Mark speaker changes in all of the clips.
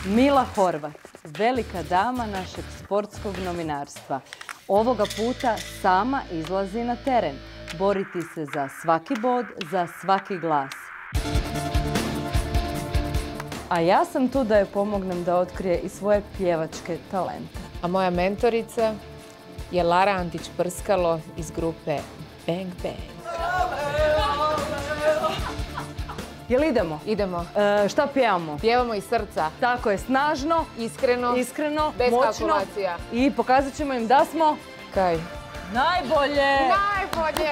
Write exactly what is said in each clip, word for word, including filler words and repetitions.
Speaker 1: Mila Horvat, velika dama našeg sportskog novinarstva. Ovoga puta sama izlazi na teren. Boriti se za svaki bod, za svaki glas. A ja sam tu da joj pomognem da otkrije i svoje pjevačke talente.
Speaker 2: A moja mentorica je Lara Antić-Prskalo iz grupe Bang Bang.
Speaker 1: Jel idemo?
Speaker 2: Idemo.
Speaker 1: E, šta pjevamo?
Speaker 2: Pjevamo iz srca.
Speaker 1: Tako je, snažno,
Speaker 2: Iskreno.
Speaker 1: iskreno,
Speaker 2: bez
Speaker 1: moćno.
Speaker 2: kalkulacija.
Speaker 1: I pokazat ćemo im da smo
Speaker 2: Kaj?
Speaker 1: najbolje!
Speaker 2: Najbolje!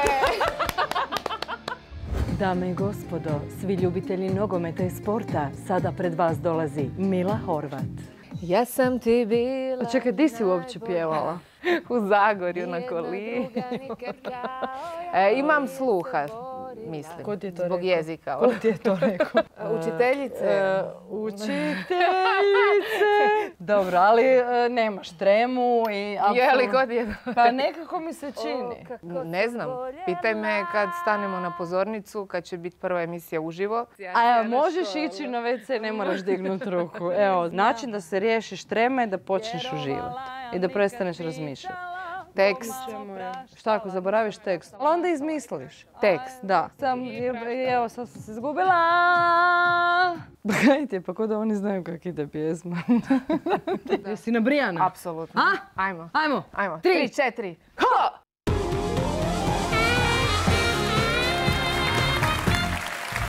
Speaker 1: Dame i gospodo, svi ljubitelji nogometa i sporta, sada pred vas dolazi Mila Horvat.
Speaker 2: Ja sam ti bila...
Speaker 1: A čekaj, di si uopće pjevala?
Speaker 2: U Zagorju na Koliji. E, imam sluha, mislim.
Speaker 1: Ko ti je to
Speaker 2: zbog
Speaker 1: rekao?
Speaker 2: jezika.
Speaker 1: Ko ti je to rekao?
Speaker 2: Učiteljice.
Speaker 1: E, učiteljice. Dobro, ali e, nemaš tremu i...
Speaker 2: Je li god je?
Speaker 1: Pa nekako mi se čini.
Speaker 2: Ne znam. Pitaj me kad stanemo na pozornicu, kad će biti prva emisija uživo.
Speaker 1: A evo, možeš ići na ve ce, ne moraš dignuti ruku. Evo, način da se riješiš treme je da počneš uživati i da prestaneš razmišljati.
Speaker 2: Tekst.
Speaker 1: Šta ako zaboraviš tekst? Ali onda izmisliš.
Speaker 2: Tekst.
Speaker 1: Da. Sam, evo, sad sam se izgubila. Gledajte, pa ko da oni znaju kak ide pjesma. Jesi nabrijana?
Speaker 2: Apsolutno.
Speaker 1: A?
Speaker 2: Ajmo.
Speaker 1: Ajmo.
Speaker 2: Ajmo.
Speaker 1: Tri.
Speaker 2: Tri, četiri.
Speaker 1: Ha!